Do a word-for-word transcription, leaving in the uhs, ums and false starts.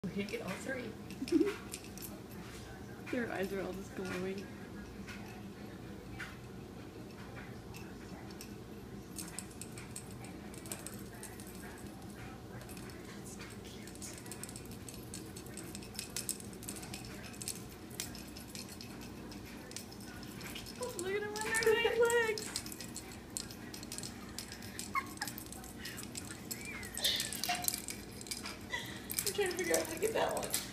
We get all three. Their eyes are all just glowing. That's so cute. Oh, look at them on their hind legs. I'm trying to figure out how to get that one.